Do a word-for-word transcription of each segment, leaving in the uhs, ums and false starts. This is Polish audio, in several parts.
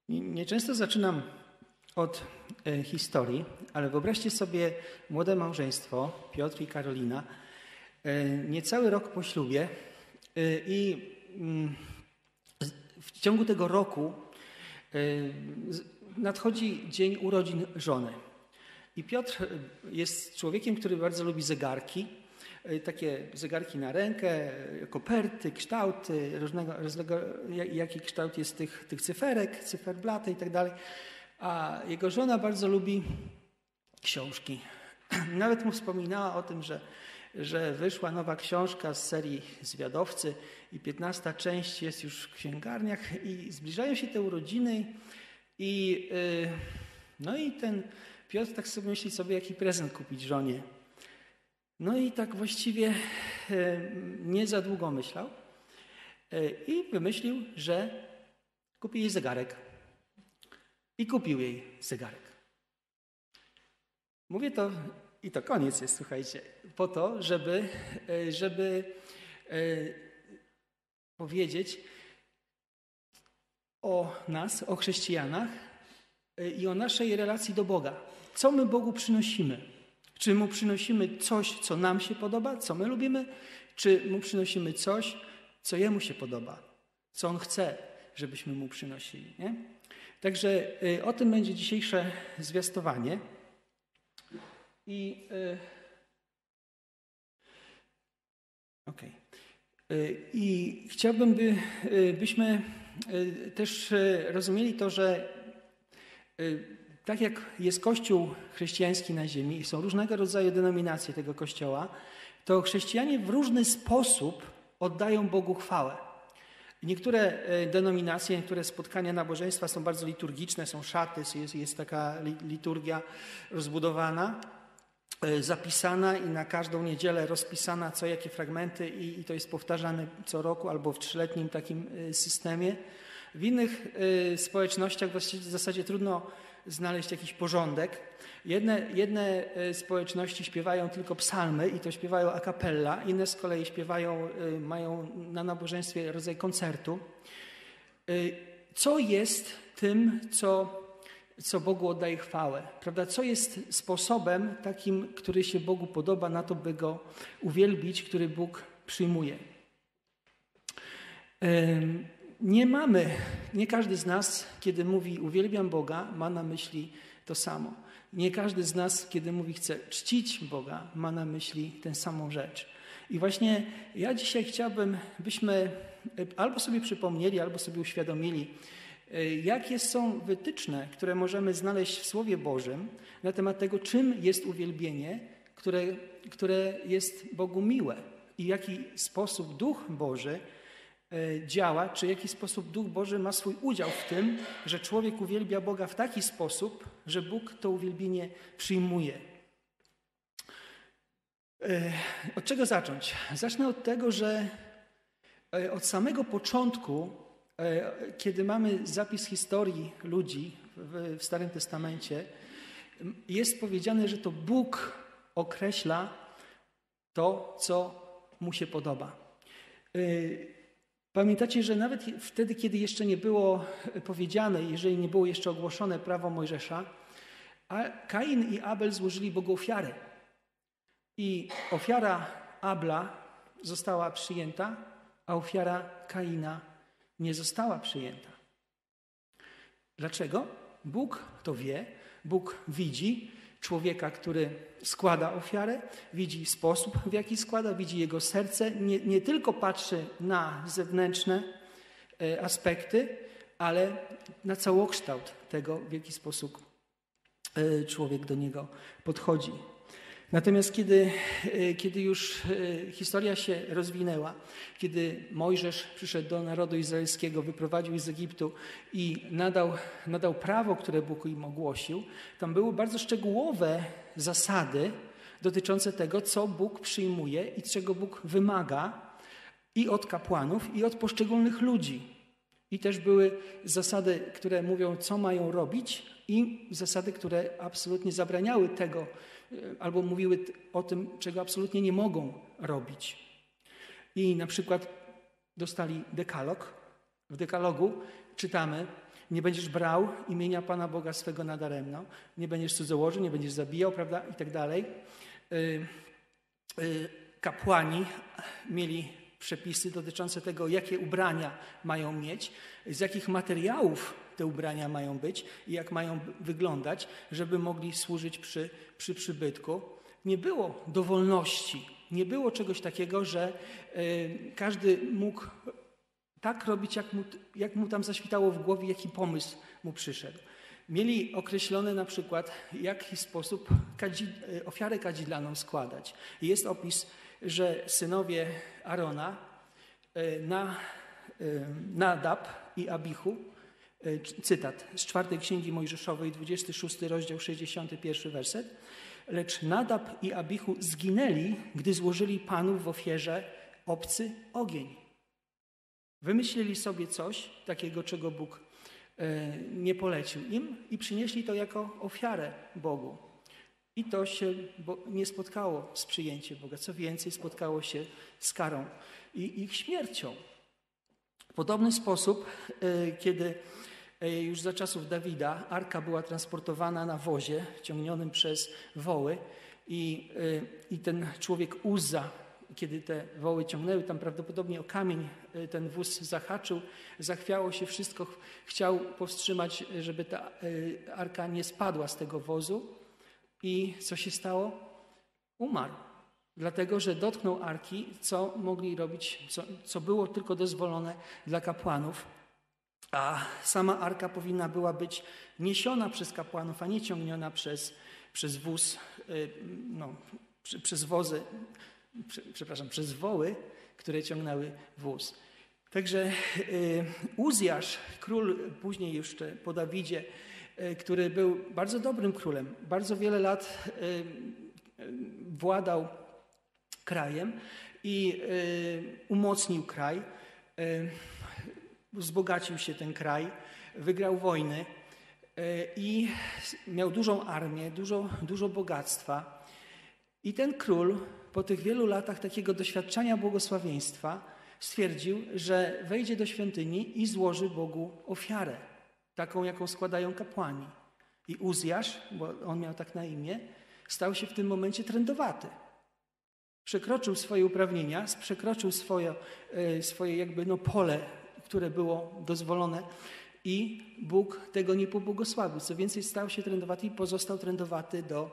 Nieczęsto zaczynam od e, historii, ale wyobraźcie sobie młode małżeństwo, Piotr i Karolina, e, niecały rok po ślubie e, i mm, w ciągu tego roku e, nadchodzi dzień urodzin żony. I Piotr jest człowiekiem, który bardzo lubi zegarki, e, takie zegarki na rękę, koperty, kształty, różnego, różnego jaki kształt jest tych, tych cyferek, cyferblaty i tak dalej. A jego żona bardzo lubi książki. Nawet mu wspominała o tym, że, że wyszła nowa książka z serii Zwiadowcy i piętnasta część jest już w księgarniach i zbliżają się te urodziny i, yy, no i ten Piotr tak sobie myśli sobie, jaki prezent kupić żonie. No i tak właściwie yy, nie za długo myślał yy, i wymyślił, że kupi jej zegarek. I kupił jej zegarek. Mówię to, i to koniec jest, słuchajcie, po to, żeby, żeby powiedzieć o nas, o chrześcijanach i o naszej relacji do Boga. Co my Bogu przynosimy? Czy Mu przynosimy coś, co nam się podoba, co my lubimy, czy Mu przynosimy coś, co Jemu się podoba, co On chce, żebyśmy Mu przynosili, nie? Także o tym będzie dzisiejsze zwiastowanie. I okej. Okay. I chciałbym, by, byśmy też rozumieli to, że tak jak jest Kościół chrześcijański na ziemi i są różnego rodzaju denominacje tego Kościoła, to chrześcijanie w różny sposób oddają Bogu chwałę. Niektóre denominacje, niektóre spotkania nabożeństwa są bardzo liturgiczne, są szaty, jest, jest taka liturgia rozbudowana, zapisana i na każdą niedzielę rozpisana co jakie fragmenty i, i to jest powtarzane co roku albo w trzyletnim takim systemie. W innych społecznościach w zasadzie trudno znaleźć jakiś porządek. Jedne, jedne społeczności śpiewają tylko psalmy i to śpiewają a cappella, inne z kolei śpiewają, mają na nabożeństwie rodzaj koncertu. Co jest tym, co, co Bogu oddaje chwałę? Prawda? Co jest sposobem takim, który się Bogu podoba na to, by Go uwielbić, który Bóg przyjmuje? Nie mamy, nie każdy z nas, kiedy mówi uwielbiam Boga, ma na myśli to samo. Nie każdy z nas, kiedy mówi chce czcić Boga, ma na myśli tę samą rzecz. I właśnie ja dzisiaj chciałbym, byśmy albo sobie przypomnieli, albo sobie uświadomili, jakie są wytyczne, które możemy znaleźć w Słowie Bożym na temat tego, czym jest uwielbienie, które, które jest Bogu miłe i w jaki sposób Duch Boży działa, czy w jaki sposób Duch Boży ma swój udział w tym, że człowiek uwielbia Boga w taki sposób, że Bóg to uwielbienie przyjmuje. Od czego zacząć? Zacznę od tego, że od samego początku, kiedy mamy zapis historii ludzi w Starym Testamencie, jest powiedziane, że to Bóg określa to, co Mu się podoba. Pamiętacie, że nawet wtedy, kiedy jeszcze nie było powiedziane, jeżeli nie było jeszcze ogłoszone prawo Mojżesza, Kain i Abel złożyli Bogu ofiarę. I ofiara Abla została przyjęta, a ofiara Kaina nie została przyjęta. Dlaczego? Bóg to wie, Bóg widzi człowieka, który składa ofiarę, widzi sposób, w jaki składa, widzi jego serce, nie, nie tylko patrzy na zewnętrzne e, aspekty, ale na całokształt tego, w jaki sposób e, człowiek do niego podchodzi. Natomiast kiedy, e, kiedy już e, historia się rozwinęła, kiedy Mojżesz przyszedł do narodu izraelskiego, wyprowadził ich z Egiptu i nadał, nadał prawo, które Bóg im ogłosił, tam były bardzo szczegółowe zasady dotyczące tego, co Bóg przyjmuje i czego Bóg wymaga i od kapłanów, i od poszczególnych ludzi. I też były zasady, które mówią, co mają robić, i zasady, które absolutnie zabraniały tego, albo mówiły o tym, czego absolutnie nie mogą robić. I na przykład dostali dekalog. W dekalogu czytamy, nie będziesz brał imienia Pana Boga swego nadaremno, nie będziesz cudzołożył, nie będziesz zabijał, prawda, i tak dalej. Kapłani mieli przepisy dotyczące tego, jakie ubrania mają mieć, z jakich materiałów te ubrania mają być i jak mają wyglądać, żeby mogli służyć przy, przy przybytku. Nie było dowolności, nie było czegoś takiego, że y, każdy mógł tak robić, jak mu, jak mu tam zaświtało w głowie, jaki pomysł mu przyszedł. Mieli określone na przykład, w jaki sposób kadzi, ofiarę kadzidlaną składać. Jest opis, że synowie Arona, na, Nadab i Abichu, cytat z czwartej Księgi Mojżeszowej, dwudziesty szósty rozdział, sześćdziesiąty pierwszy werset. Lecz Nadab i Abichu zginęli, gdy złożyli Panu w ofierze obcy ogień. Wymyślili sobie coś takiego, czego Bóg nie polecił im i przynieśli to jako ofiarę Bogu. I to się nie spotkało z przyjęciem Boga. Co więcej, spotkało się z karą i ich śmiercią. W podobny sposób, kiedy już za czasów Dawida arka była transportowana na wozie ciągnionym przez woły i, i ten człowiek Uzza, kiedy te woły ciągnęły, tam prawdopodobnie o kamień ten wóz zahaczył, zachwiało się wszystko, chciał powstrzymać, żeby ta arka nie spadła z tego wozu. I co się stało? Umarł. Dlatego, że dotknął arki, co mogli robić, co, co było tylko dozwolone dla kapłanów. A sama arka powinna była być niesiona przez kapłanów, a nie ciągniona przez, przez wóz, no, przez wozy, przepraszam, przez woły, które ciągnęły wóz. Także Uzjasz, król później jeszcze po Dawidzie, który był bardzo dobrym królem, bardzo wiele lat władał krajem i umocnił kraj, wzbogacił się ten kraj, wygrał wojny i miał dużą armię, dużo, dużo bogactwa. I ten król po tych wielu latach takiego doświadczenia błogosławieństwa stwierdził, że wejdzie do świątyni i złoży Bogu ofiarę, taką, jaką składają kapłani. I Uzjasz, bo on miał tak na imię, stał się w tym momencie trędowaty. Przekroczył swoje uprawnienia, przekroczył swoje, swoje jakby no pole, które było dozwolone i Bóg tego nie pobłogosławił. Co więcej, stał się trędowaty i pozostał trędowaty do,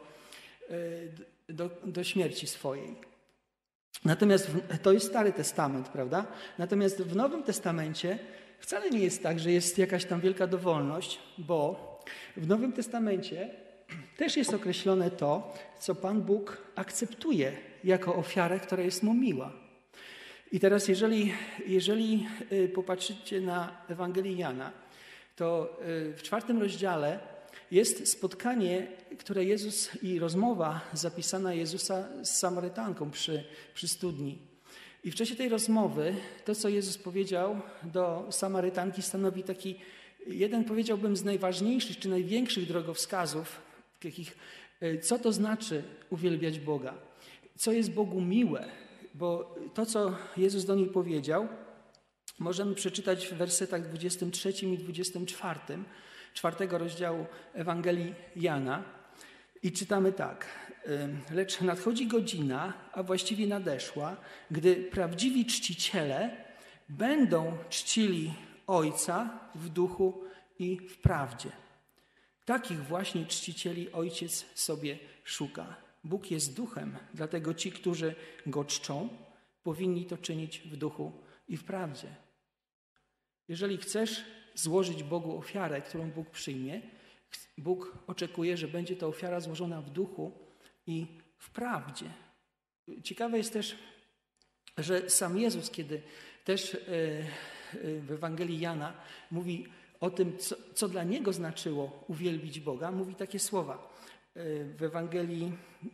do, do śmierci swojej. Natomiast w, to jest Stary Testament, prawda? Natomiast w Nowym Testamencie wcale nie jest tak, że jest jakaś tam wielka dowolność, bo w Nowym Testamencie też jest określone to, co Pan Bóg akceptuje jako ofiarę, która jest mu miła. I teraz jeżeli, jeżeli popatrzycie na Ewangelię Jana, to w czwartym rozdziale jest spotkanie, które Jezus i rozmowa zapisana Jezusa z Samarytanką przy, przy studni. I w czasie tej rozmowy to, co Jezus powiedział do Samarytanki, stanowi taki jeden, powiedziałbym, z najważniejszych czy największych drogowskazów, takich, co to znaczy uwielbiać Boga, co jest Bogu miłe, bo to, co Jezus do niej powiedział, możemy przeczytać w wersetach dwudziestym trzecim i dwudziestym czwartym, czwartego rozdziału Ewangelii Jana i czytamy tak. Lecz nadchodzi godzina, a właściwie nadeszła, gdy prawdziwi czciciele będą czcili Ojca w duchu i w prawdzie. Takich właśnie czcicieli Ojciec sobie szuka. Bóg jest duchem, dlatego ci, którzy Go czczą, powinni to czynić w duchu i w prawdzie. Jeżeli chcesz złożyć Bogu ofiarę, którą Bóg przyjmie, Bóg oczekuje, że będzie to ofiara złożona w duchu i w prawdzie. Ciekawe jest też, że sam Jezus, kiedy też w Ewangelii Jana mówi o tym, co, co dla Niego znaczyło uwielbić Boga, mówi takie słowa. W Ewangelii,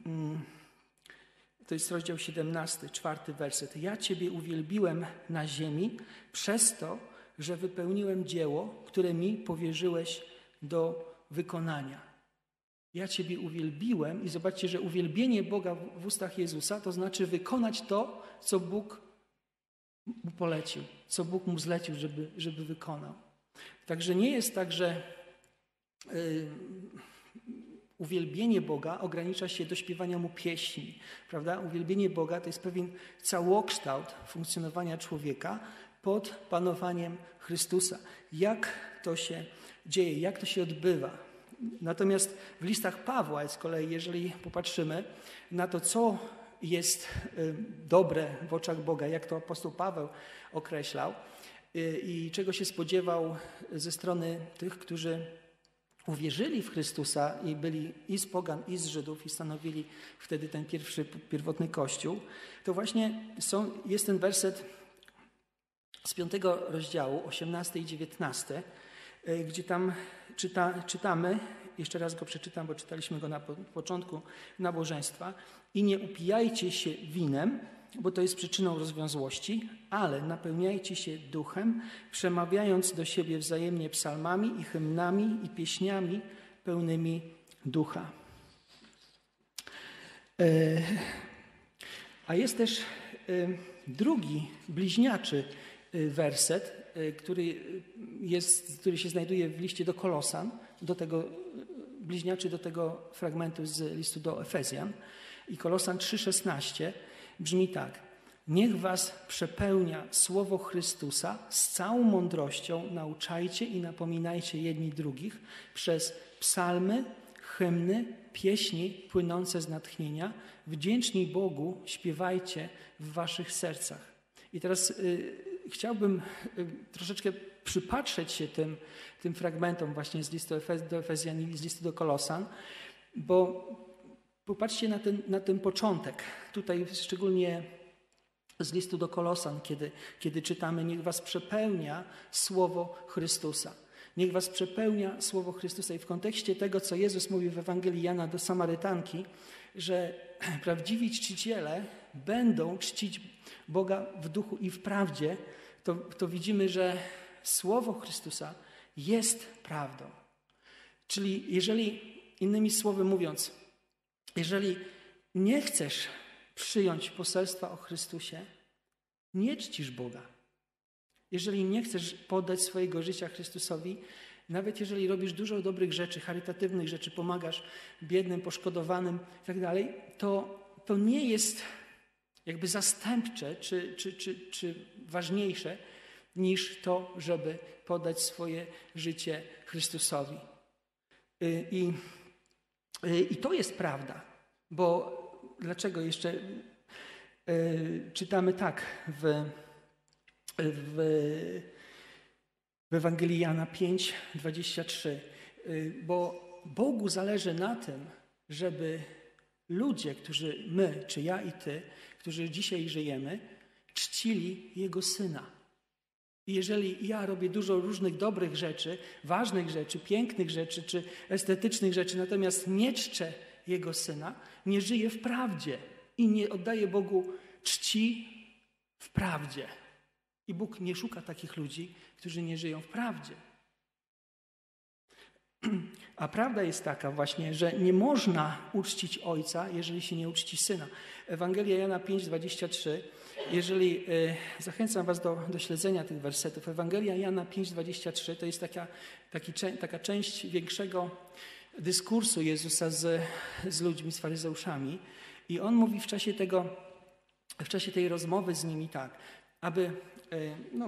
to jest rozdział siedemnasty, czwarty werset. Ja Ciebie uwielbiłem na ziemi przez to, że wypełniłem dzieło, które mi powierzyłeś do wykonania. Ja Ciebie uwielbiłem i zobaczcie, że uwielbienie Boga w ustach Jezusa to znaczy wykonać to, co Bóg mu polecił, co Bóg mu zlecił, żeby, żeby wykonał. Także nie jest tak, że y, uwielbienie Boga ogranicza się do śpiewania Mu pieśni, prawda? Uwielbienie Boga to jest pewien całokształt funkcjonowania człowieka pod panowaniem Chrystusa. Jak to się dzieje, jak to się odbywa? Natomiast w listach Pawła z kolei, jeżeli popatrzymy na to, co jest dobre w oczach Boga, jak to apostoł Paweł określał i czego się spodziewał ze strony tych, którzy uwierzyli w Chrystusa i byli i z pogan, i z Żydów i stanowili wtedy ten pierwszy, pierwotny Kościół, to właśnie są, jest ten werset z piątego rozdziału, osiemnasty i dziewiętnasty, gdzie tam czyta, czytamy, jeszcze raz go przeczytam, bo czytaliśmy go na początku nabożeństwa: i nie upijajcie się winem, bo to jest przyczyną rozwiązłości, ale napełniajcie się duchem, przemawiając do siebie wzajemnie psalmami i hymnami i pieśniami pełnymi ducha. A jest też drugi, bliźniaczy werset, który, jest, który się znajduje w liście do Kolosan, do tego, bliźniaczy do tego fragmentu z listu do Efezjan. I Kolosan trzy szesnaście brzmi tak: niech was przepełnia słowo Chrystusa, z całą mądrością nauczajcie i napominajcie jedni drugich przez psalmy, hymny, pieśni płynące z natchnienia. Wdzięczni Bogu śpiewajcie w waszych sercach. I teraz y, chciałbym y, troszeczkę przypatrzeć się tym, tym fragmentom właśnie z listu do Efezjan i z listu do Kolosan, bo popatrzcie na ten, na ten początek. Tutaj szczególnie z listu do Kolosan, kiedy, kiedy czytamy: niech was przepełnia słowo Chrystusa. Niech was przepełnia słowo Chrystusa. I w kontekście tego, co Jezus mówi w Ewangelii Jana do Samarytanki, że prawdziwi czciciele będą czcić Boga w duchu i w prawdzie, to, to widzimy, że słowo Chrystusa jest prawdą. Czyli jeżeli, innymi słowy mówiąc, jeżeli nie chcesz przyjąć poselstwa o Chrystusie, nie czcisz Boga. Jeżeli nie chcesz poddać swojego życia Chrystusowi, nawet jeżeli robisz dużo dobrych rzeczy, charytatywnych rzeczy, pomagasz biednym, poszkodowanym i tak dalej, to, to nie jest jakby zastępcze czy, czy, czy, czy ważniejsze niż to, żeby poddać swoje życie Chrystusowi. I, i to jest prawda, bo dlaczego jeszcze y, czytamy tak w, w, w Ewangelii Jana pięć dwadzieścia trzy, y, bo Bogu zależy na tym, żeby ludzie, którzy my, czy ja i ty, którzy dzisiaj żyjemy, czcili Jego Syna. I jeżeli ja robię dużo różnych dobrych rzeczy, ważnych rzeczy, pięknych rzeczy, czy estetycznych rzeczy, natomiast nie czczę Jego Syna, nie żyję w prawdzie i nie oddaję Bogu czci w prawdzie. I Bóg nie szuka takich ludzi, którzy nie żyją w prawdzie. A prawda jest taka właśnie, że nie można uczcić Ojca, jeżeli się nie uczci Syna. Ewangelia Jana pięć dwadzieścia trzy, jeżeli y, zachęcam was do, do śledzenia tych wersetów. Ewangelia Jana pięć dwadzieścia trzy to jest taka, taki, taka część większego dyskursu Jezusa z, z ludźmi, z faryzeuszami. I On mówi w czasie tego, w czasie tej rozmowy z nimi tak, aby, y, no,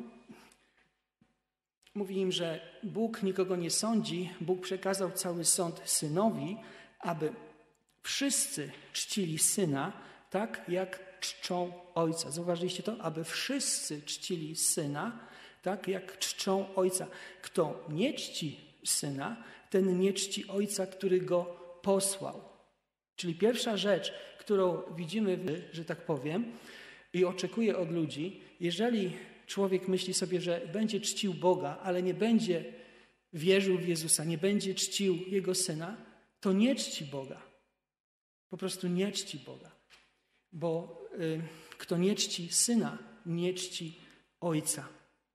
mówi im, że Bóg nikogo nie sądzi, Bóg przekazał cały sąd Synowi, aby wszyscy czcili Syna tak, jak czczą Ojca. Zauważyliście to? Aby wszyscy czcili Syna tak, jak czczą Ojca. Kto nie czci Syna, ten nie czci Ojca, który Go posłał. Czyli pierwsza rzecz, którą widzimy, że tak powiem, i oczekuje od ludzi, jeżeli człowiek myśli sobie, że będzie czcił Boga, ale nie będzie wierzył w Jezusa, nie będzie czcił Jego Syna, to nie czci Boga. Po prostu nie czci Boga. Bo y, kto nie czci Syna, nie czci Ojca.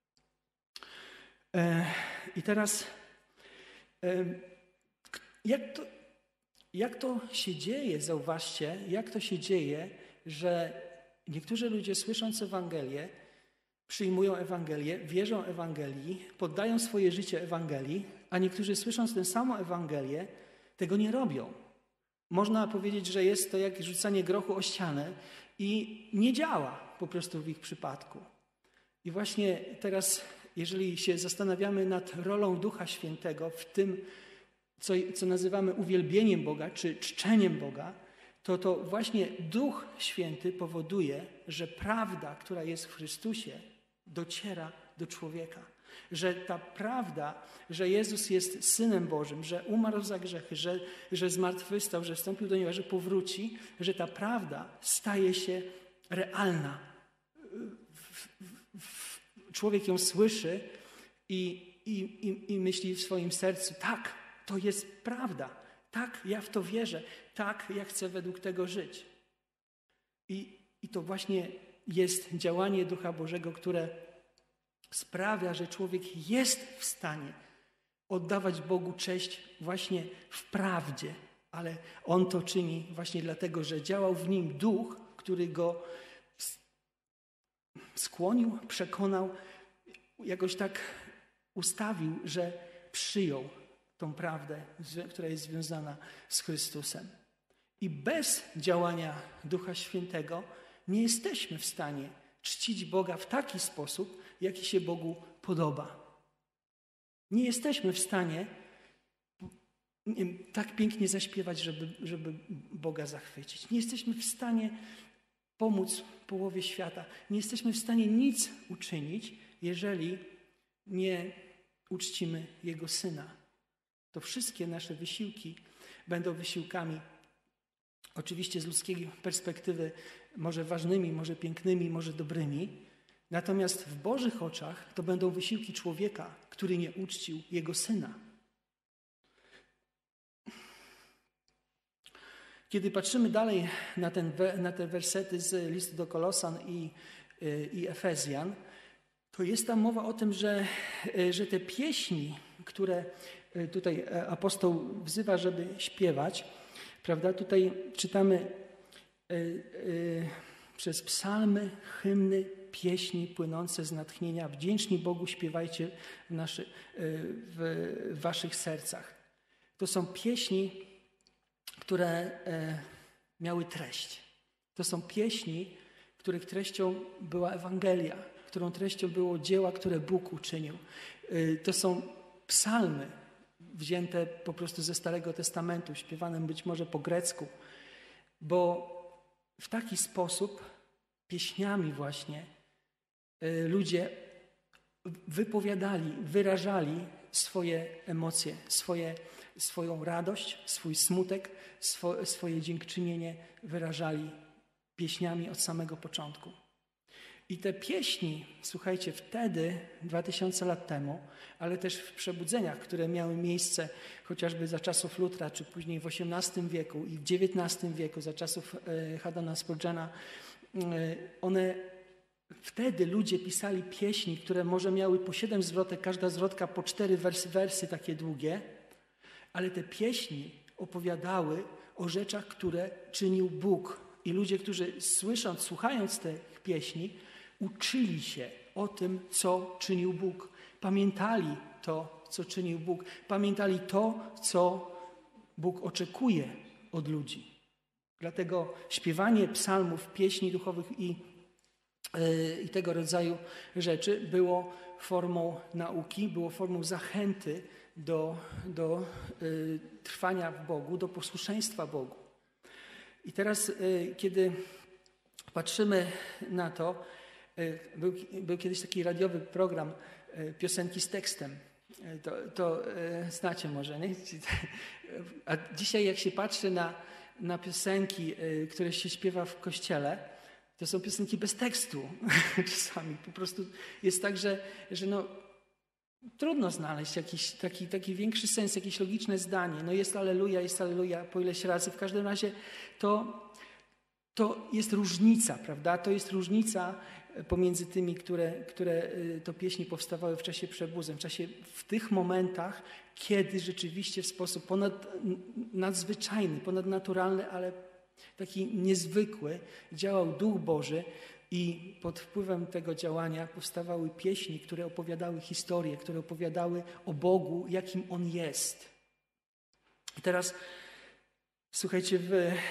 E, I teraz e, jak, to, jak to się dzieje, zauważcie, jak to się dzieje, że niektórzy ludzie, słysząc Ewangelię, przyjmują Ewangelię, wierzą Ewangelii, poddają swoje życie Ewangelii, a niektórzy słysząc tę samą Ewangelię, tego nie robią. Można powiedzieć, że jest to jak rzucanie grochu o ścianę i nie działa po prostu w ich przypadku. I właśnie teraz, jeżeli się zastanawiamy nad rolą Ducha Świętego w tym, co, co nazywamy uwielbieniem Boga, czy czczeniem Boga, to to właśnie Duch Święty powoduje, że prawda, która jest w Chrystusie, dociera do człowieka. Że ta prawda, że Jezus jest Synem Bożym, że umarł za grzechy, że, że zmartwychwstał, że wstąpił do nieba, że powróci, że ta prawda staje się realna. Człowiek ją słyszy i, i, i, i myśli w swoim sercu, tak, to jest prawda, tak, ja w to wierzę, tak, ja chcę według tego żyć. I, i to właśnie jest działanie Ducha Bożego, które sprawia, że człowiek jest w stanie oddawać Bogu cześć właśnie w prawdzie, ale on to czyni właśnie dlatego, że działał w nim Duch, który go skłonił, przekonał, jakoś tak ustawił, że przyjął tą prawdę, która jest związana z Chrystusem. I bez działania Ducha Świętego nie jesteśmy w stanie czcić Boga w taki sposób, jaki się Bogu podoba. Nie jesteśmy w stanie nie wiem, tak pięknie zaśpiewać, żeby, żeby Boga zachwycić. Nie jesteśmy w stanie pomóc połowie świata. Nie jesteśmy w stanie nic uczynić, jeżeli nie uczcimy Jego Syna. To wszystkie nasze wysiłki będą wysiłkami, oczywiście z ludzkiej perspektywy, może ważnymi, może pięknymi, może dobrymi. Natomiast w Bożych oczach to będą wysiłki człowieka, który nie uczcił Jego Syna. Kiedy patrzymy dalej na, ten, na te wersety z listu do Kolosan i, i Efezjan, to jest tam mowa o tym, że, że te pieśni, które tutaj apostoł wzywa, żeby śpiewać, prawda? Tutaj czytamy y, y, przez psalmy, hymny, pieśni płynące z natchnienia. Wdzięczni Bogu śpiewajcie w, naszy, y, w waszych sercach. To są pieśni, które y, miały treść. To są pieśni, których treścią była Ewangelia, którą treścią było dzieła, które Bóg uczynił. Y, to są psalmy, wzięte po prostu ze Starego Testamentu, śpiewane być może po grecku, bo w taki sposób pieśniami właśnie y, ludzie wypowiadali, wyrażali swoje emocje, swoje, swoją radość, swój smutek, swo, swoje dziękczynienie wyrażali pieśniami od samego początku. I te pieśni, słuchajcie, wtedy, dwa tysiące lat temu, ale też w przebudzeniach, które miały miejsce chociażby za czasów Lutra, czy później w osiemnastym wieku i w dziewiętnastym wieku, za czasów Haddona Spurgeona, one wtedy ludzie pisali pieśni, które może miały po siedem zwrotek, każda zwrotka po cztery wersy, wersy takie długie, ale te pieśni opowiadały o rzeczach, które czynił Bóg. I ludzie, którzy słysząc, słuchając tych pieśni, uczyli się o tym, co czynił Bóg. Pamiętali to, co czynił Bóg. Pamiętali to, co Bóg oczekuje od ludzi. Dlatego śpiewanie psalmów, pieśni duchowych i, yy, i tego rodzaju rzeczy było formą nauki, było formą zachęty do, do yy, trwania w Bogu, do posłuszeństwa Bogu. I teraz, yy, kiedy patrzymy na to, yy, był, był kiedyś taki radiowy program yy, piosenki z tekstem. Yy, to to yy, znacie może, nie? A dzisiaj jak się patrzy na, na piosenki, yy, które się śpiewa w kościele, to są piosenki bez tekstu czasami. Po prostu jest tak, że, że no, trudno znaleźć jakiś taki, taki większy sens, jakieś logiczne zdanie. No jest alleluja, jest alleluja po ileś razy. W każdym razie to, to jest różnica, prawda? To jest różnica pomiędzy tymi, które, które to pieśni powstawały w czasie przebudzeń, w czasie, w tych momentach, kiedy rzeczywiście w sposób ponad, nadzwyczajny, ponadnaturalny, ale taki niezwykły działał Duch Boży I pod wpływem tego działania powstawały pieśni, które opowiadały historię, które opowiadały o Bogu, jakim On jest. I teraz słuchajcie, w, y,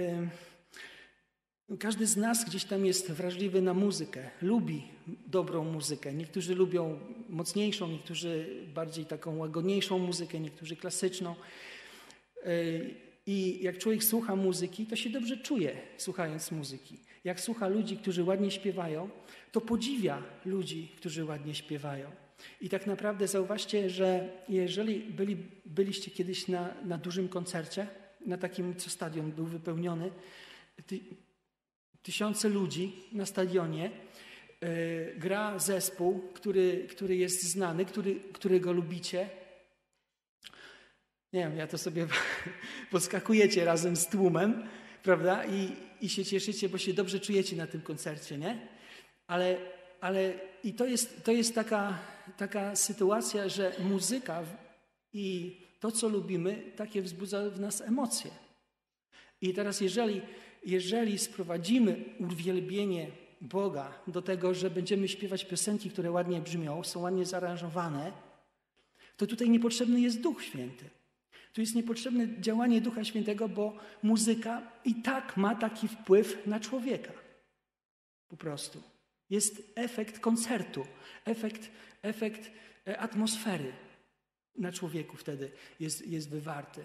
każdy z nas gdzieś tam jest wrażliwy na muzykę, lubi dobrą muzykę. Niektórzy lubią mocniejszą, niektórzy bardziej taką łagodniejszą muzykę, niektórzy klasyczną. Y, I jak człowiek słucha muzyki, to się dobrze czuje, słuchając muzyki. Jak słucha ludzi, którzy ładnie śpiewają, to podziwia ludzi, którzy ładnie śpiewają. I tak naprawdę zauważcie, że jeżeli byli, byliście kiedyś na, na dużym koncercie, na takim, co stadion był wypełniony, ty, tysiące ludzi na stadionie, yy, gra zespół, który, który jest znany, który, którego lubicie. Nie wiem, ja to sobie podskakujecie razem z tłumem, prawda? I, i się cieszycie, bo się dobrze czujecie na tym koncercie, nie? Ale, ale i to jest, to jest taka, taka sytuacja, że muzyka i to, co lubimy, takie wzbudza w nas emocje. I teraz jeżeli, jeżeli sprowadzimy uwielbienie Boga do tego, że będziemy śpiewać piosenki, które ładnie brzmią, są ładnie zaaranżowane, to tutaj niepotrzebny jest Duch Święty. Tu jest niepotrzebne działanie Ducha Świętego, bo muzyka i tak ma taki wpływ na człowieka. Po prostu. Jest efekt koncertu, efekt, efekt atmosfery na człowieku wtedy jest, jest wywarty.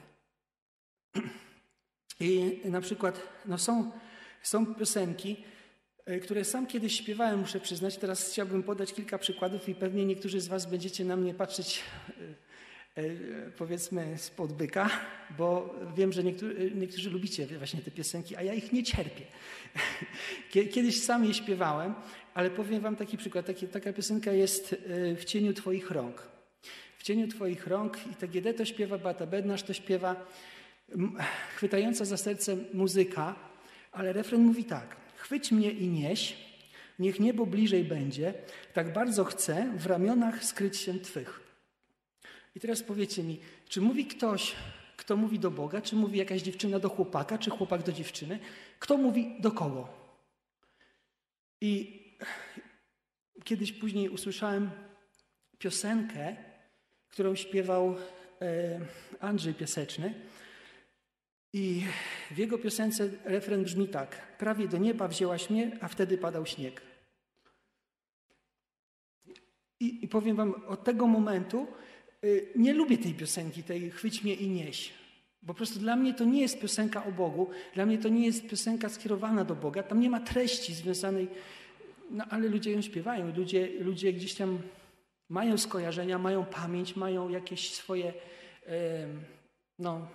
I na przykład no są, są piosenki, które sam kiedyś śpiewałem, muszę przyznać. Teraz chciałbym podać kilka przykładów i pewnie niektórzy z was będziecie na mnie patrzeć powiedzmy spod byka, bo wiem, że niektórzy, niektórzy lubicie właśnie te piosenki, a ja ich nie cierpię. Kiedyś sam je śpiewałem, ale powiem wam taki przykład. Taki, taka piosenka jest W cieniu Twoich rąk. W cieniu Twoich rąg i T G D to śpiewa, Beata Bednarz to śpiewa. Chwytająca za serce muzyka, ale refren mówi tak. Chwyć mnie i nieś, niech niebo bliżej będzie, tak bardzo chcę w ramionach skryć się Twych. I teraz powiedzcie mi, czy mówi ktoś, kto mówi do Boga, czy mówi jakaś dziewczyna do chłopaka, czy chłopak do dziewczyny? Kto mówi do kogo? I kiedyś później usłyszałem piosenkę, którą śpiewał Andrzej Piaseczny. I w jego piosence refren brzmi tak. Prawie do nieba wzięłaś mnie, a wtedy padał śnieg. I, i powiem wam, od tego momentu y, nie lubię tej piosenki, tej Chwyć mnie i nieś. Bo po prostu dla mnie to nie jest piosenka o Bogu, dla mnie to nie jest piosenka skierowana do Boga, tam nie ma treści związanej, no ale ludzie ją śpiewają, ludzie, ludzie gdzieś tam mają skojarzenia, mają pamięć, mają jakieś swoje, y, no...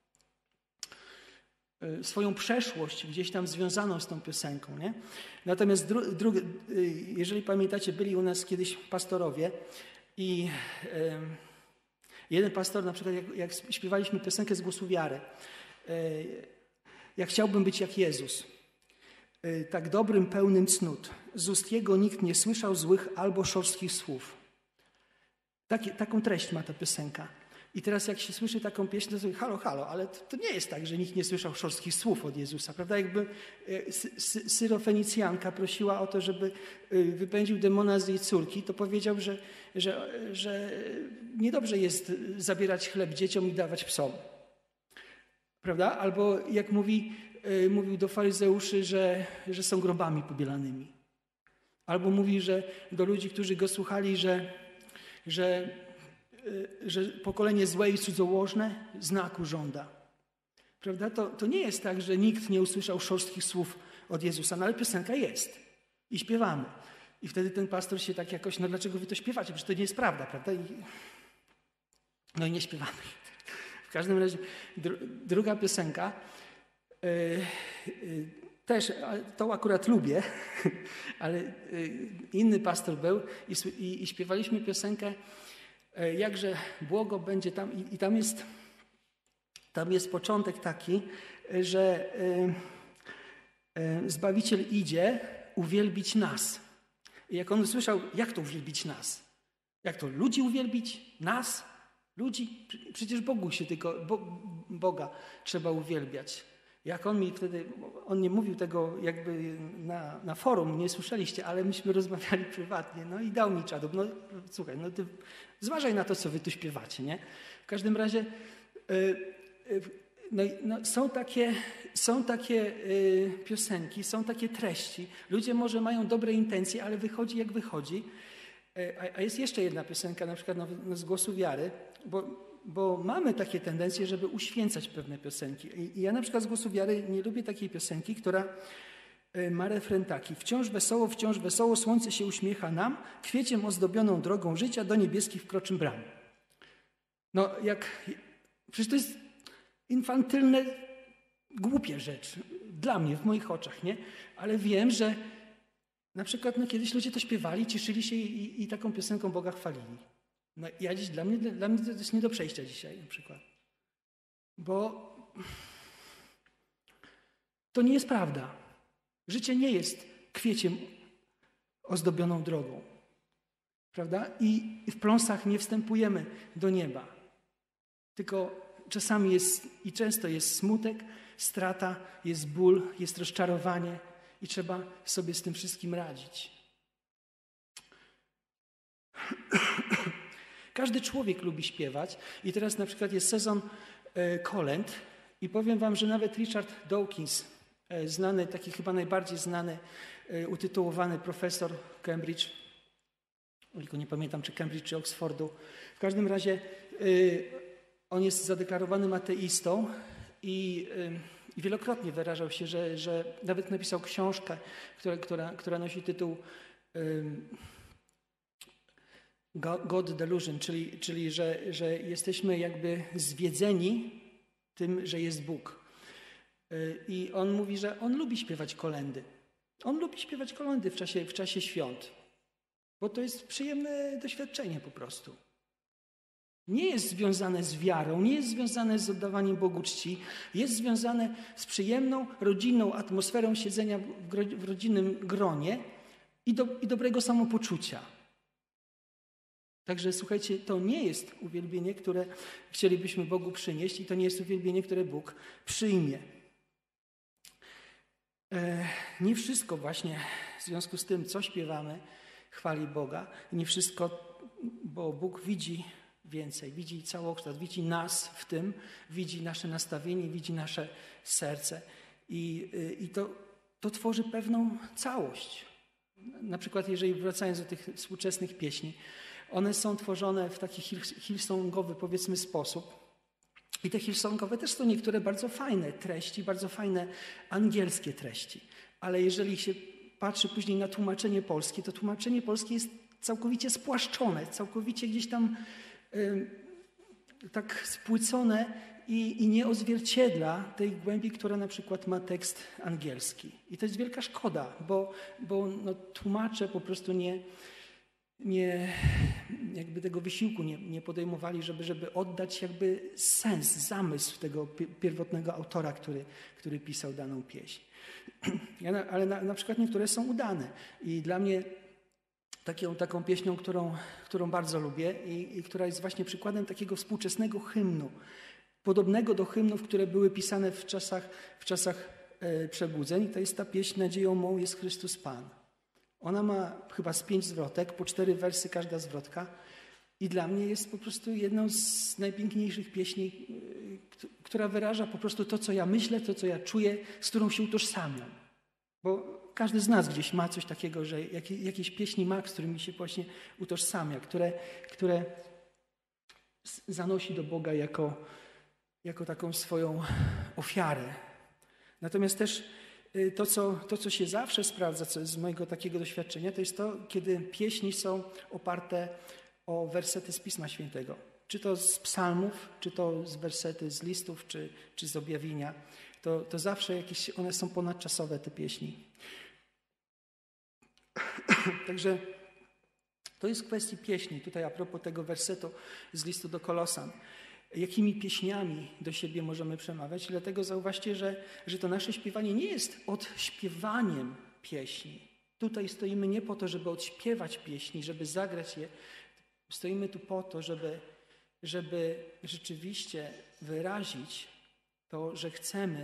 swoją przeszłość gdzieś tam związaną z tą piosenką. Nie? Natomiast dru, dru, jeżeli pamiętacie, byli u nas kiedyś pastorowie i e, jeden pastor na przykład, jak, jak śpiewaliśmy piosenkę z głosu wiary, e, jak chciałbym być jak Jezus, e, tak dobrym, pełnym cnót, z ust Jego nikt nie słyszał złych albo szorstkich słów. Taki, taką treść ma ta piosenka. I teraz jak się słyszy taką pieśń, to sobie halo, halo, ale to, to nie jest tak, że nikt nie słyszał szorstkich słów od Jezusa, prawda? Jakby sy, Syrofenicjanka prosiła o to, żeby wypędził demona z jej córki, to powiedział, że, że, że niedobrze jest zabierać chleb dzieciom i dawać psom. Prawda? Albo jak mówi, mówił do faryzeuszy, że, że są grobami pobielanymi. Albo mówi, że do ludzi, którzy go słuchali, że, że że pokolenie złe i cudzołożne znaku żąda. Prawda? To, to nie jest tak, że nikt nie usłyszał szorstkich słów od Jezusa, no ale piosenka jest. I śpiewamy. I wtedy ten pastor się tak jakoś, no dlaczego wy to śpiewacie? Przecież to nie jest prawda, prawda? I, no i nie śpiewamy. W każdym razie dru, druga piosenka, yy, yy, też, to akurat lubię, ale yy, inny pastor był i, i, i śpiewaliśmy piosenkę Jakże błogo będzie tam i, i tam jest tam jest początek taki, że y, y, Zbawiciel idzie uwielbić nas. I jak on usłyszał, jak to uwielbić nas? Jak to ludzi uwielbić? Nas? Ludzi? Przecież Bogu się tylko, Bo, Boga trzeba uwielbiać. Jak on mi wtedy, on nie mówił tego jakby na, na forum, nie słyszeliście, ale myśmy rozmawiali prywatnie, no i dał mi czadu. No słuchaj, no ty zważaj na to, co wy tu śpiewacie, nie? W każdym razie y, y, no, no, są takie, są takie y, piosenki, są takie treści. Ludzie może mają dobre intencje, ale wychodzi jak wychodzi. Y, a, a jest jeszcze jedna piosenka, na przykład no, no, z Głosu Wiary, bo Bo mamy takie tendencje, żeby uświęcać pewne piosenki. I ja na przykład z Głosu Wiary nie lubię takiej piosenki, która ma refren taki. Wciąż wesoło, wciąż wesoło, słońce się uśmiecha nam, kwieciem ozdobioną drogą życia do niebieskich wkroczym bram. No jak... Przecież to jest infantylne, głupie rzecz. Dla mnie, w moich oczach, nie? Ale wiem, że na przykład no, kiedyś ludzie to śpiewali, cieszyli się i, i, i taką piosenką Boga chwalili. No ja dziś, dla mnie, dla mnie to jest nie do przejścia dzisiaj na przykład. Bo to nie jest prawda. Życie nie jest kwieciem ozdobioną drogą. Prawda? I w pląsach nie wstępujemy do nieba. Tylko czasami jest i często jest smutek, strata, jest ból, jest rozczarowanie i trzeba sobie z tym wszystkim radzić. Każdy człowiek lubi śpiewać i teraz na przykład jest sezon e, kolęd i powiem wam, że nawet Richard Dawkins, e, znany, taki chyba najbardziej znany, e, utytułowany profesor Cambridge, tylko nie pamiętam czy Cambridge czy Oxfordu, w każdym razie e, on jest zadeklarowanym ateistą i e, wielokrotnie wyrażał się, że, że nawet napisał książkę, która, która, która nosi tytuł e, God Delusion, czyli, czyli że, że jesteśmy jakby zwiedzeni tym, że jest Bóg. I on mówi, że on lubi śpiewać kolędy. On lubi śpiewać kolędy w czasie, w czasie świąt, bo to jest przyjemne doświadczenie po prostu. Nie jest związane z wiarą, nie jest związane z oddawaniem Bogu czci, jest związane z przyjemną, rodzinną atmosferą siedzenia w, gro, w rodzinnym gronie i, do, i dobrego samopoczucia. Także słuchajcie, to nie jest uwielbienie, które chcielibyśmy Bogu przynieść i to nie jest uwielbienie, które Bóg przyjmie. E, nie wszystko właśnie w związku z tym, co śpiewamy, chwali Boga. Nie wszystko, bo Bóg widzi więcej, widzi całokształt, widzi nas w tym, widzi nasze nastawienie, widzi nasze serce i, i to, to tworzy pewną całość. Na przykład, jeżeli wracając do tych współczesnych pieśni, one są tworzone w taki hillsongowy, powiedzmy, sposób. I te hillsongowe też są niektóre bardzo fajne treści, bardzo fajne angielskie treści. Ale jeżeli się patrzy później na tłumaczenie polskie, to tłumaczenie polskie jest całkowicie spłaszczone, całkowicie gdzieś tam y, tak spłycone i, i nie odzwierciedla tej głębi, która na przykład ma tekst angielski. I to jest wielka szkoda, bo, bo no, tłumacze po prostu nie... nie, jakby tego wysiłku nie, nie podejmowali, żeby, żeby oddać jakby sens, zamysł tego pierwotnego autora, który, który pisał daną pieśń. Ja na, ale na, na przykład niektóre są udane i dla mnie taką, taką pieśnią, którą, którą bardzo lubię i, i która jest właśnie przykładem takiego współczesnego hymnu, podobnego do hymnów, które były pisane w czasach, w czasach e, przebudzeń, to jest ta pieśń Nadzieją mą jest Chrystus Pan. Ona ma chyba z pięć zwrotek, po cztery wersy każda zwrotka i dla mnie jest po prostu jedną z najpiękniejszych pieśni, która wyraża po prostu to, co ja myślę, to, co ja czuję, z którą się utożsamiam. Bo każdy z nas gdzieś ma coś takiego, że jakieś pieśni ma, z którymi się właśnie utożsamia, które, które zanosi do Boga jako, jako taką swoją ofiarę. Natomiast też To co, to, co się zawsze sprawdza, co z mojego takiego doświadczenia, to jest to, kiedy pieśni są oparte o wersety z Pisma Świętego. Czy to z psalmów, czy to z wersety z listów, czy, czy z objawienia. To, to zawsze jakieś, one są ponadczasowe, te pieśni. Także to jest kwestia pieśni. Tutaj a propos tego wersetu z listu do Kolosan. Jakimi pieśniami do siebie możemy przemawiać. Dlatego zauważcie, że, że to nasze śpiewanie nie jest odśpiewaniem pieśni. Tutaj stoimy nie po to, żeby odśpiewać pieśni, żeby zagrać je. Stoimy tu po to, żeby, żeby rzeczywiście wyrazić to, że chcemy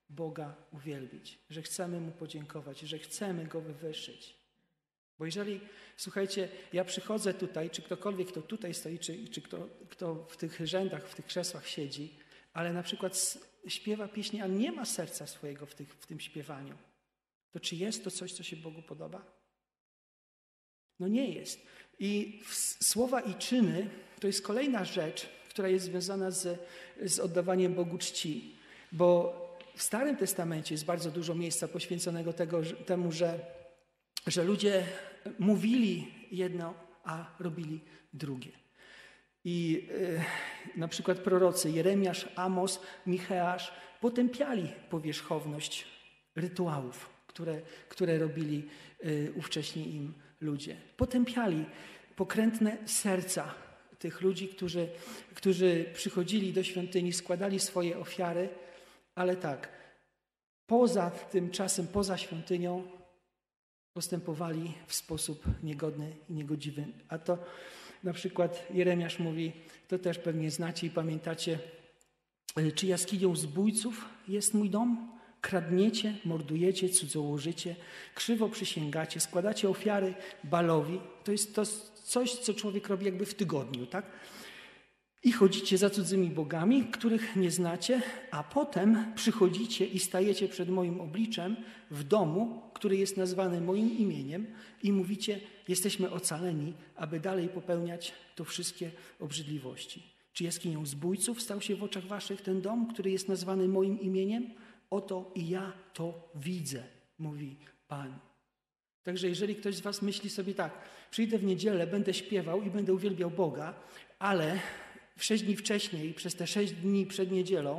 Boga uwielbić, że chcemy Mu podziękować, że chcemy Go wywyższyć. Bo jeżeli, słuchajcie, ja przychodzę tutaj, czy ktokolwiek, kto tutaj stoi, czy, czy kto, kto w tych rzędach, w tych krzesłach siedzi, ale na przykład śpiewa pieśni, a nie ma serca swojego w, tych, w tym śpiewaniu, to czy jest to coś, co się Bogu podoba? No nie jest. I słowa i czyny to jest kolejna rzecz, która jest związana z, z oddawaniem Bogu czci. Bo w Starym Testamencie jest bardzo dużo miejsca poświęconego tego, że, temu, że, że ludzie mówili jedno, a robili drugie. I y, na przykład prorocy Jeremiasz, Amos, Micheasz potępiali powierzchowność rytuałów, które, które robili y, ówcześni im ludzie. Potępiali pokrętne serca tych ludzi, którzy, którzy przychodzili do świątyni, składali swoje ofiary, ale tak, poza tym czasem, poza świątynią postępowali w sposób niegodny i niegodziwy. A to na przykład Jeremiasz mówi, to też pewnie znacie i pamiętacie, czy jaskinią zbójców jest mój dom? Kradniecie, mordujecie, cudzołożycie, krzywo przysięgacie, składacie ofiary Balowi. To jest to coś, co człowiek robi jakby w tygodniu, tak? I chodzicie za cudzymi bogami, których nie znacie, a potem przychodzicie i stajecie przed moim obliczem w domu, który jest nazwany moim imieniem i mówicie, jesteśmy ocaleni, aby dalej popełniać to wszystkie obrzydliwości. Czy jaskinią zbójców stał się w oczach waszych ten dom, który jest nazwany moim imieniem? Oto i ja to widzę, mówi Pan. Także jeżeli ktoś z was myśli sobie tak, przyjdę w niedzielę, będę śpiewał i będę uwielbiał Boga, ale w sześć dni wcześniej, przez te sześć dni przed niedzielą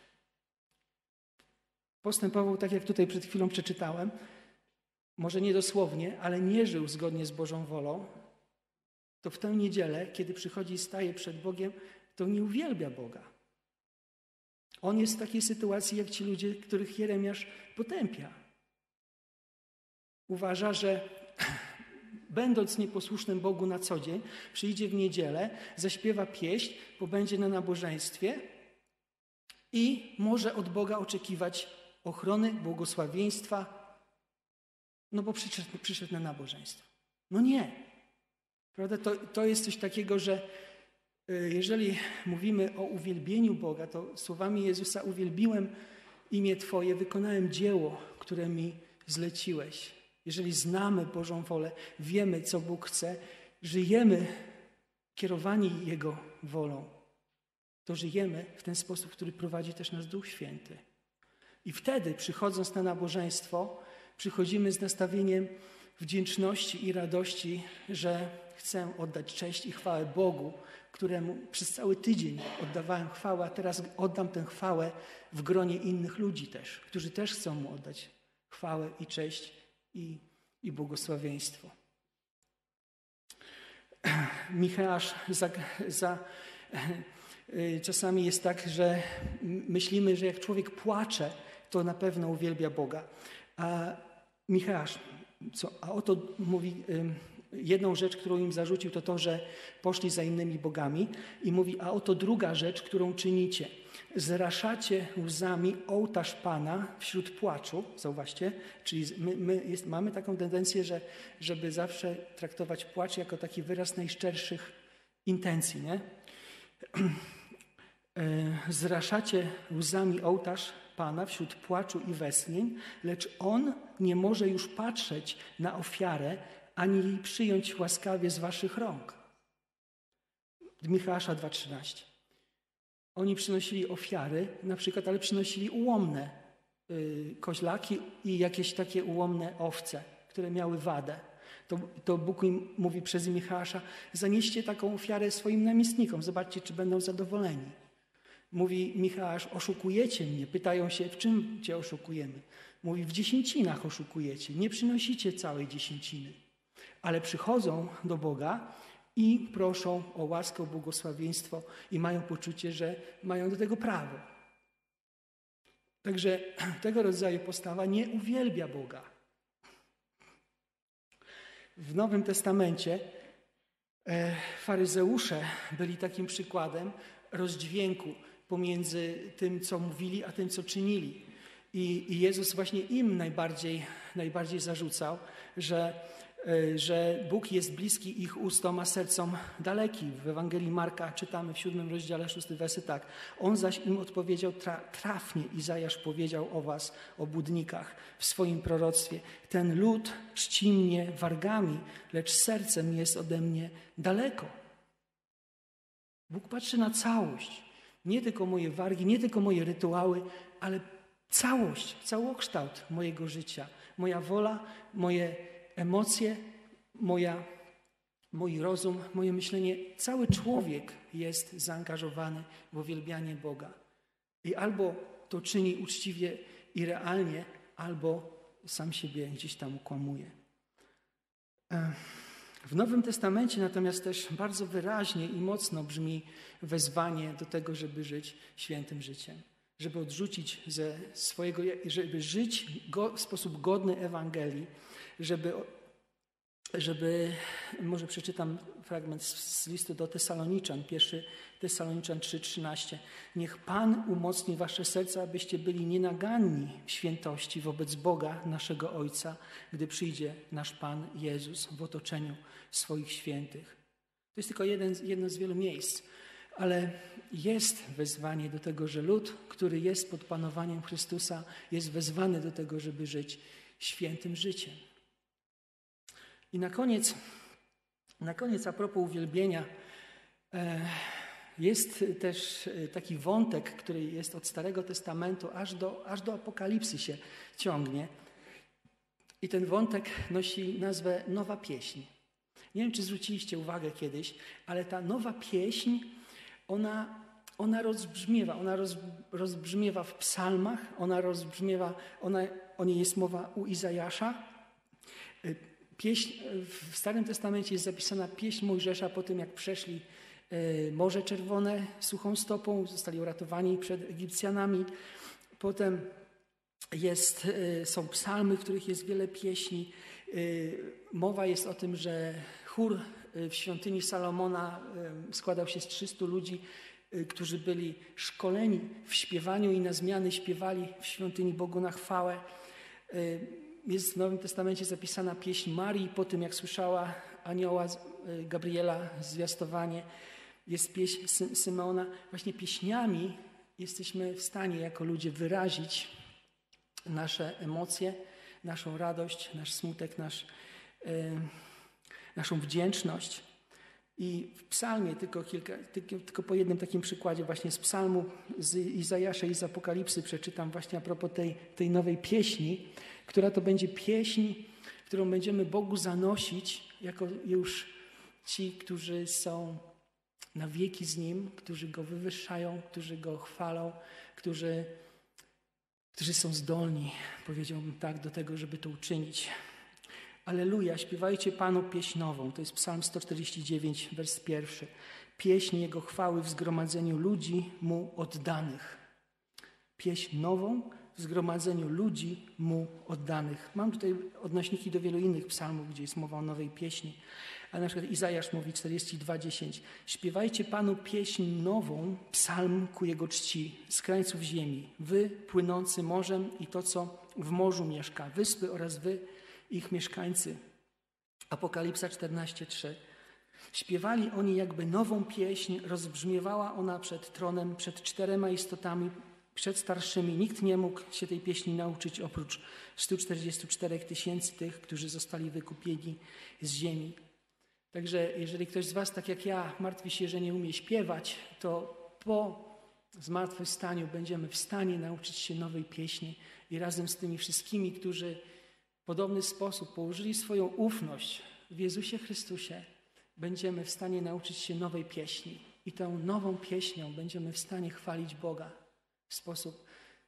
postępował tak, jak tutaj przed chwilą przeczytałem, może nie dosłownie, ale nie żył zgodnie z Bożą wolą, to w tę niedzielę, kiedy przychodzi i staje przed Bogiem, to nie uwielbia Boga. On jest w takiej sytuacji, jak ci ludzie, których Jeremiasz potępia. Uważa, że będąc nieposłusznym Bogu na co dzień, przyjdzie w niedzielę, zaśpiewa pieśń, pobędzie na nabożeństwie i może od Boga oczekiwać ochrony, błogosławieństwa, no bo przyszedł, przyszedł na nabożeństwo. No nie. Prawda? To, to jest coś takiego, że jeżeli mówimy o uwielbieniu Boga, to słowami Jezusa uwielbiłem imię Twoje, wykonałem dzieło, które mi zleciłeś. Jeżeli znamy Bożą wolę, wiemy, co Bóg chce, żyjemy kierowani Jego wolą, to żyjemy w ten sposób, który prowadzi też nas Duch Święty. I wtedy, przychodząc na nabożeństwo, przychodzimy z nastawieniem wdzięczności i radości, że chcę oddać cześć i chwałę Bogu, któremu przez cały tydzień oddawałem chwałę, a teraz oddam tę chwałę w gronie innych ludzi też, którzy też chcą Mu oddać chwałę i cześć i, i błogosławieństwo. Micheasz za, za, czasami jest tak, że myślimy, że jak człowiek płacze, to na pewno uwielbia Boga. A Micheasz, co, a oto mówi... Jedną rzecz, którą im zarzucił, to to, że poszli za innymi bogami i mówi, a oto druga rzecz, którą czynicie. Zraszacie łzami ołtarz Pana wśród płaczu, zauważcie, czyli my, my jest, mamy taką tendencję, że, żeby zawsze traktować płacz jako taki wyraz najszczerszych intencji, nie? Zraszacie łzami ołtarz Pana wśród płaczu i westchnień, lecz On nie może już patrzeć na ofiarę, ani jej przyjąć łaskawie z waszych rąk. Micheasza dwa trzynaście. Oni przynosili ofiary, na przykład, ale przynosili ułomne yy, koźlaki i jakieś takie ułomne owce, które miały wadę. To, to Bóg im mówi przez Micheasza, zanieście taką ofiarę swoim namiestnikom, zobaczcie, czy będą zadowoleni. Mówi Micheasz, oszukujecie mnie, pytają się, w czym cię oszukujemy. Mówi, w dziesięcinach oszukujecie, nie przynosicie całej dziesięciny. Ale przychodzą do Boga i proszą o łaskę, o błogosławieństwo i mają poczucie, że mają do tego prawo. Także tego rodzaju postawa nie uwielbia Boga. W Nowym Testamencie e, faryzeusze byli takim przykładem rozdźwięku pomiędzy tym, co mówili, a tym, co czynili. I, i Jezus właśnie im najbardziej, najbardziej zarzucał, że, że Bóg jest bliski ich ustom, a sercom daleki. W Ewangelii Marka czytamy w siódmym rozdziale, szósty werset tak. On zaś im odpowiedział tra, trafnie, Izajasz powiedział o was, obłudnikach, w swoim proroctwie. Ten lud czci mnie wargami, lecz sercem jest ode mnie daleko. Bóg patrzy na całość. Nie tylko moje wargi, nie tylko moje rytuały, ale całość, całokształt mojego życia. Moja wola, moje emocje, moja, mój rozum, moje myślenie. Cały człowiek jest zaangażowany w uwielbianie Boga. I albo to czyni uczciwie i realnie, albo sam siebie gdzieś tam ukłamuje. W Nowym Testamencie natomiast też bardzo wyraźnie i mocno brzmi wezwanie do tego, żeby żyć świętym życiem. Żeby odrzucić ze swojego, żeby żyć go, w sposób godny Ewangelii, żeby, żeby, może przeczytam fragment z, z listu do Tesaloniczan, pierwszy Tesaloniczan trzy trzynaście. Niech Pan umocni wasze serca, abyście byli nienaganni w świętości wobec Boga, naszego Ojca, gdy przyjdzie nasz Pan Jezus w otoczeniu swoich świętych. To jest tylko jeden, jedno z wielu miejsc, ale jest wezwanie do tego, że lud, który jest pod panowaniem Chrystusa, jest wezwany do tego, żeby żyć świętym życiem. I na koniec, na koniec a propos uwielbienia, jest też taki wątek, który jest od Starego Testamentu aż do, aż do Apokalipsy się ciągnie. I ten wątek nosi nazwę Nowa Pieśń. Nie wiem, czy zwróciliście uwagę kiedyś, ale ta nowa pieśń, ona, ona rozbrzmiewa, ona roz, rozbrzmiewa w psalmach, ona rozbrzmiewa, ona, o niej jest mowa u Izajasza. Pieśń, w Starym Testamencie jest zapisana pieśń Mojżesza po tym, jak przeszli Morze Czerwone suchą stopą, zostali uratowani przed Egipcjanami. Potem jest, są psalmy, w których jest wiele pieśni. Mowa jest o tym, że chór w świątyni Salomona składał się z trzystu ludzi, którzy byli szkoleni w śpiewaniu i na zmiany śpiewali w świątyni Bogu na chwałę. Jest w Nowym Testamencie zapisana pieśń Marii po tym, jak słyszała anioła Gabriela zwiastowanie. Jest pieśń Symeona. Właśnie pieśniami jesteśmy w stanie jako ludzie wyrazić nasze emocje, naszą radość, nasz smutek, nasz, yy, naszą wdzięczność. I w psalmie, tylko, kilka, tylko, tylko po jednym takim przykładzie właśnie z psalmu z Izajasza i z Apokalipsy przeczytam właśnie a propos tej, tej nowej pieśni, która to będzie pieśń, którą będziemy Bogu zanosić jako już ci, którzy są na wieki z Nim, którzy Go wywyższają, którzy Go chwalą, którzy, którzy są zdolni, powiedziałbym tak, do tego, żeby to uczynić. Alleluja, śpiewajcie Panu pieśń nową. To jest Psalm sto czterdzieści dziewięć, wers pierwszy. Pieśń Jego chwały w zgromadzeniu ludzi Mu oddanych. Pieśń nową w zgromadzeniu ludzi Mu oddanych. Mam tutaj odnośniki do wielu innych psalmów, gdzie jest mowa o nowej pieśni. A na przykład Izajasz mówi czterdzieści dwa dziesięć. Śpiewajcie Panu pieśń nową, psalm ku Jego czci, z krańców ziemi. Wy, płynący morzem i to, co w morzu mieszka. Wyspy oraz wy, ich mieszkańcy. Apokalipsa czternaście trzy. Śpiewali oni jakby nową pieśń, rozbrzmiewała ona przed tronem, przed czterema istotami, przed starszymi. Nikt nie mógł się tej pieśni nauczyć oprócz stu czterdziestu czterech tysięcy tych, którzy zostali wykupieni z ziemi. Także jeżeli ktoś z was, tak jak ja, martwi się, że nie umie śpiewać, to po zmartwychwstaniu będziemy w stanie nauczyć się nowej pieśni i razem z tymi wszystkimi, którzy w podobny sposób położyli swoją ufność w Jezusie Chrystusie, będziemy w stanie nauczyć się nowej pieśni. I tą nową pieśnią będziemy w stanie chwalić Boga w sposób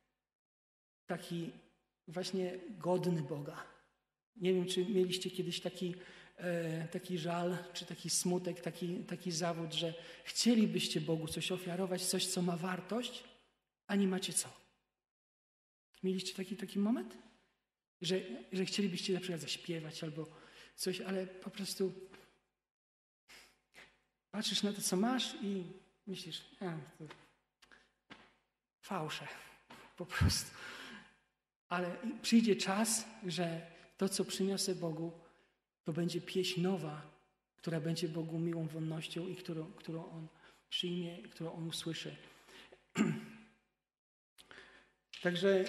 taki właśnie godny Boga. Nie wiem, czy mieliście kiedyś taki, e, taki żal, czy taki smutek, taki, taki zawód, że chcielibyście Bogu coś ofiarować, coś, co ma wartość, a nie macie co. Mieliście taki, taki moment? Że, że chcielibyście na przykład zaśpiewać albo coś, ale po prostu patrzysz na to, co masz i myślisz, a, to fałsze, po prostu. Ale przyjdzie czas, że to, co przyniosę Bogu, to będzie pieśń nowa, która będzie Bogu miłą wonnością i którą, którą On przyjmie, którą On usłyszy. Także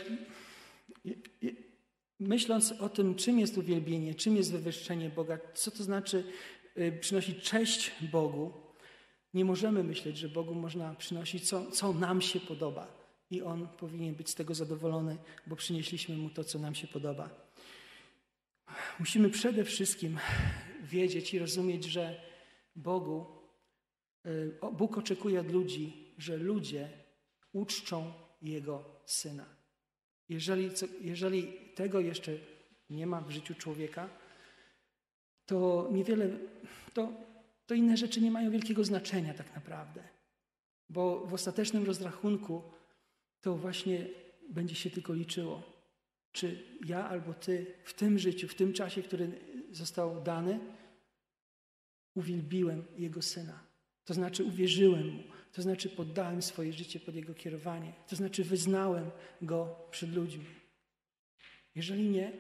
myśląc o tym, czym jest uwielbienie, czym jest wywyższenie Boga, co to znaczy przynosić cześć Bogu, nie możemy myśleć, że Bogu można przynosić, co, co nam się podoba. I On powinien być z tego zadowolony, bo przynieśliśmy Mu to, co nam się podoba. Musimy przede wszystkim wiedzieć i rozumieć, że Bogu, Bóg oczekuje od ludzi, że ludzie uczczą Jego Syna. Jeżeli, jeżeli tego jeszcze nie ma w życiu człowieka, to niewiele, to, to inne rzeczy nie mają wielkiego znaczenia tak naprawdę. Bo w ostatecznym rozrachunku to właśnie będzie się tylko liczyło, czy ja albo ty w tym życiu, w tym czasie, który został dany, uwielbiłem Jego Syna. To znaczy uwierzyłem Mu, to znaczy poddałem swoje życie pod Jego kierowanie, to znaczy wyznałem Go przed ludźmi. Jeżeli nie,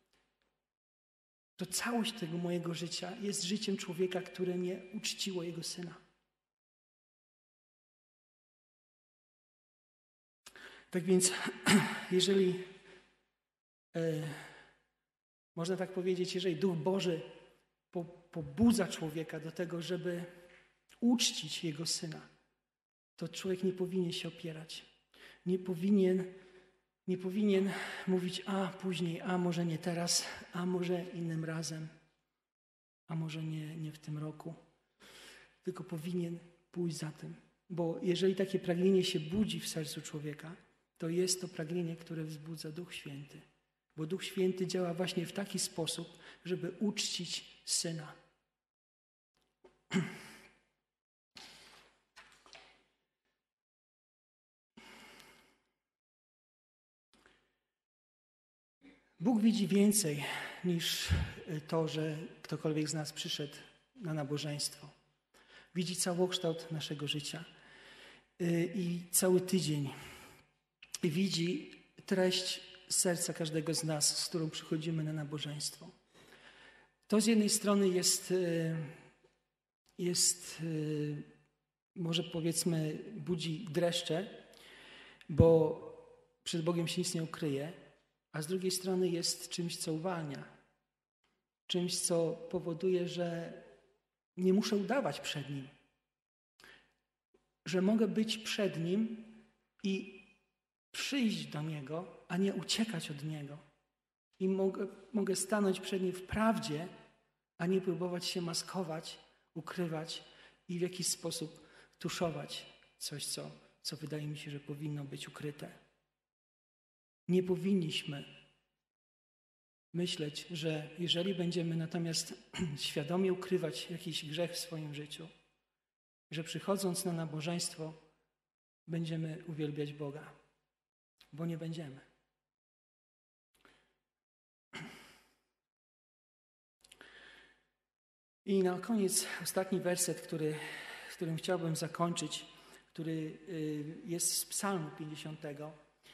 to całość tego mojego życia jest życiem człowieka, które nie uczciło Jego Syna. Tak więc, jeżeli, e, można tak powiedzieć, jeżeli Duch Boży po, pobudza człowieka do tego, żeby uczcić Jego Syna, to człowiek nie powinien się opierać. Nie powinien, nie powinien mówić, a później, a może nie teraz, a może innym razem, a może nie, nie w tym roku. Tylko powinien pójść za tym. Bo jeżeli takie pragnienie się budzi w sercu człowieka, to jest to pragnienie, które wzbudza Duch Święty. Bo Duch Święty działa właśnie w taki sposób, żeby uczcić Syna. Bóg widzi więcej niż to, że ktokolwiek z nas przyszedł na nabożeństwo. Widzi całokształt naszego życia i cały tydzień. I widzi treść serca każdego z nas, z którą przychodzimy na nabożeństwo. To z jednej strony jest, jest może powiedzmy budzi dreszcze, bo przed Bogiem się nic nie ukryje, a z drugiej strony jest czymś, co uwalnia. Czymś, co powoduje, że nie muszę udawać przed Nim. Że mogę być przed Nim i przyjść do Niego, a nie uciekać od Niego. I mogę, mogę stanąć przed Nim w prawdzie, a nie próbować się maskować, ukrywać i w jakiś sposób tuszować coś, co, co wydaje mi się, że powinno być ukryte. Nie powinniśmy myśleć, że jeżeli będziemy natomiast świadomie ukrywać jakiś grzech w swoim życiu, że przychodząc na nabożeństwo będziemy uwielbiać Boga, bo nie będziemy. I na koniec ostatni werset, który, którym chciałbym zakończyć, który jest z Psalmu pięćdziesiątego.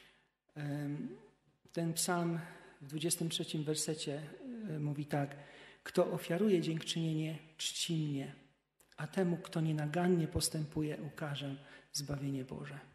Ten psalm w dwudziestym trzecim wersecie mówi tak: kto ofiaruje dziękczynienie, czci mnie, a temu, kto nienagannie postępuje, ukażę zbawienie Boże.